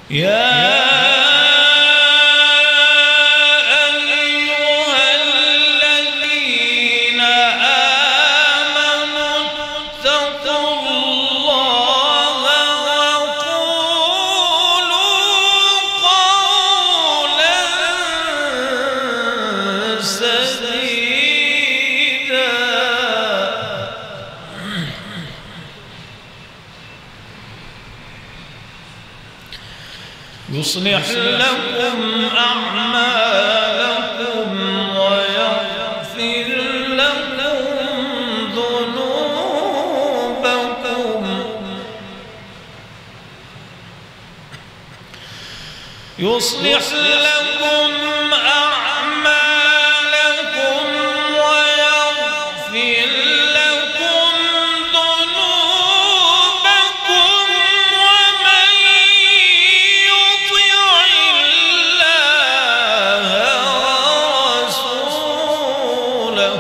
يا يصلح لكم أعمالكم ويغفر لكم ذنوبكم يصلح لكم أعمالكم ويغفر لكم ذنوبكم ومن يطع الله ورسوله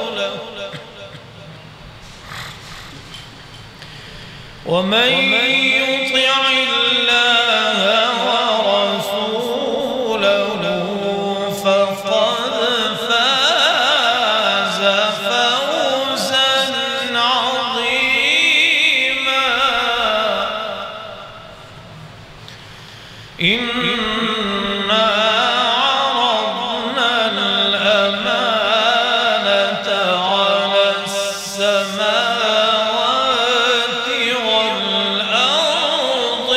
فقد فاز فوزا عظيما. إنا عرضنا الأمانة على السماوات والأرض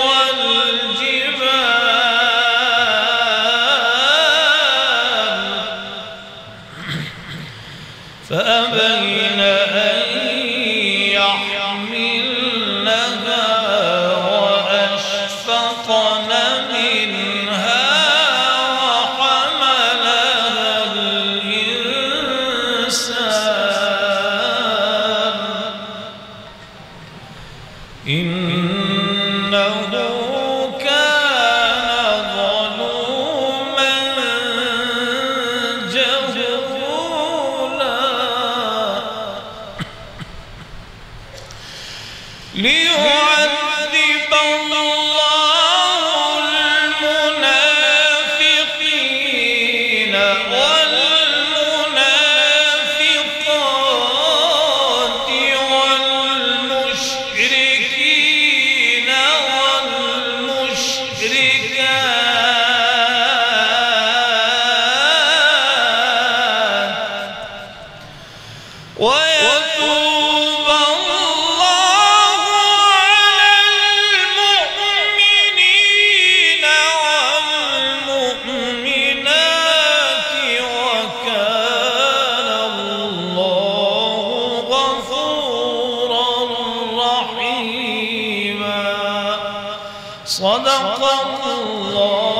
والجبال فأبين أن يحملنها وأشفقن منها وحملها الإنسان إنه كان ظلوما جهولا. ليعذب الله المنافقين والمنافقات والمشركين والمشركات ويتوب الله على المؤمنين والمؤمنات وكان الله غفورا رحيما. صدق الله.